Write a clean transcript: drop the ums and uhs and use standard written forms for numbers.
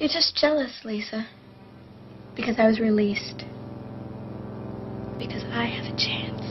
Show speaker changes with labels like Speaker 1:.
Speaker 1: You're just jealous, Lisa. Because I was released. Because I have a chance.